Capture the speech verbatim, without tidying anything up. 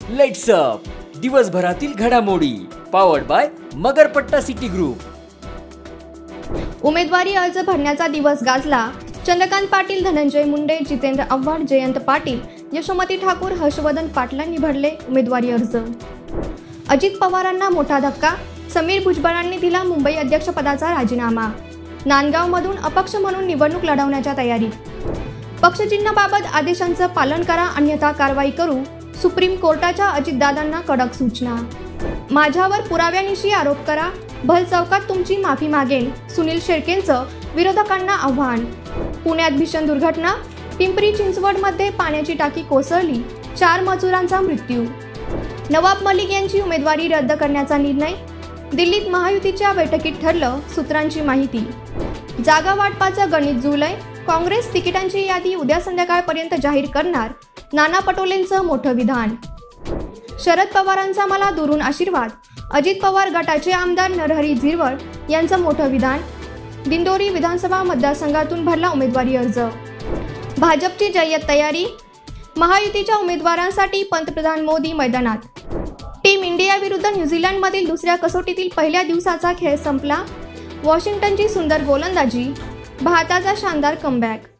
Let's up दिवसभरातील घडामोडी powered by Magarpatta city group. उमेदवारी अर्ज भरण्याचा दिवस गाजला। चंद्रकांत पाटील, धनंजय मुंडे, जितेंद्र आव्हाड, जयंत पाटील, यशोमती ठाकूर, हर्षवर्धन पाटलांनी भरले उमेदवारी अर्ज। अजित पवारांना मोठा धक्का, समीर भुजबळांनी दिला मुंबई अध्यक्षपदाचा राजीनामा। नांदगावमधून अपक्ष म्हणून निवडणूक लढवण्याच्या तयारीत। पक्षचिन्हाबाबत आदेशांचं पालन करा, अन्यथा कारवाई करू, सुप्रीम कोर्टाच्या अजितदादांना कडक सूचना। माझ्यावर पुराव्यानिशी आरोप करा, भल चौकात तुमची माफी मागेन, सुनील शेळकेंचं विरोधकांना आव्हान। पुण्यात भीषण दुर्घटना, पिंपरी चिंचवडमध्ये पाण्याची टाकी कोसळली, चार मजुरांचा मृत्यू। नवाब मलिक यांची उमेदवारी रद्द करण्याचा निर्णय, दिल्लीत महायुतीच्या बैठकीत ठरलं, सूत्रांची माहिती। जागा वाटपाचं गणित जुळलंय, काँग्रेस तिकिटांची यादी उद्या संध्याकाळपर्यंत जाहीर करणार, नाना पटोलेंचं मोठं विधान। शरद पवारांचा मला दुरून आशीर्वाद, अजित पवार गटाचे आमदार नरहरी झिरवळ यांचं मोठं विधान। दिंडोरी विधानसभा मतदारसंघातून भरला उमेदवारी अर्ज। भाजपची जय्यत तयारी, महायुतीच्या उमेदवारांसाठी पंतप्रधान मोदी मैदानात। टीम इंडिया विरुद्ध न्यूझीलंडमधील दुसऱ्या कसोटीतील पहिल्या दिवसाचा खेळ संपला, वॉशिंग्टनची सुंदर गोलंदाजी, भारताचा शानदार कमबॅक।